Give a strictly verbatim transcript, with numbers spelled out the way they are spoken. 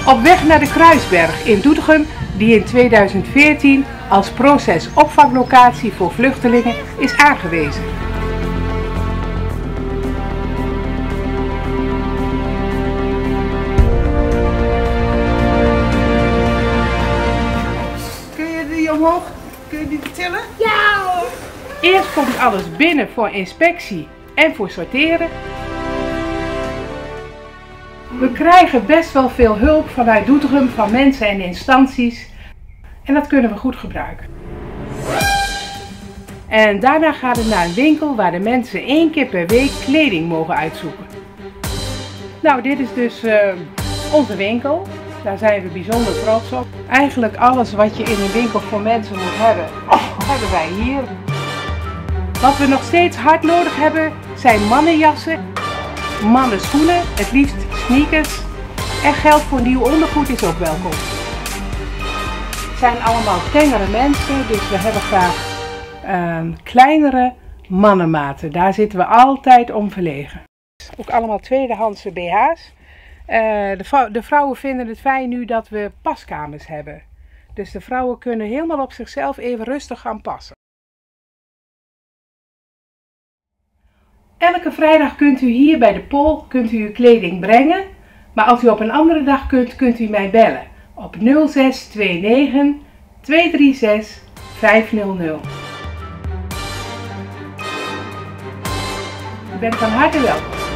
Op weg naar de Kruisberg in Doetinchem, die in tweeduizend veertien als Proces opvanglocatie voor vluchtelingen is aangewezen. Kun je die omhoog? Kun je die tillen? Ja! Eerst komt alles binnen voor inspectie en voor sorteren. We krijgen best wel veel hulp vanuit Doetinchem van mensen en instanties en dat kunnen we goed gebruiken. En daarna gaat het naar een winkel waar de mensen één keer per week kleding mogen uitzoeken. Nou, dit is dus uh, onze winkel. Daar zijn we bijzonder trots op. Eigenlijk alles wat je in een winkel voor mensen moet hebben, hebben wij hier. Wat we nog steeds hard nodig hebben zijn mannenjassen, mannenschoenen, het liefst sneakers. En geld voor nieuw ondergoed is ook welkom. Het zijn allemaal tengere mensen, dus we hebben graag uh, kleinere mannenmaten. Daar zitten we altijd om verlegen. Ook allemaal tweedehandse B H's. Uh, de, vrou de vrouwen vinden het fijn nu dat we paskamers hebben. Dus de vrouwen kunnen helemaal op zichzelf even rustig gaan passen. Elke vrijdag kunt u hier bij de Pol kunt u uw kleding brengen. Maar als u op een andere dag kunt, kunt u mij bellen op nul zes twee negen twee drie zes vijf nul nul. U bent van harte welkom.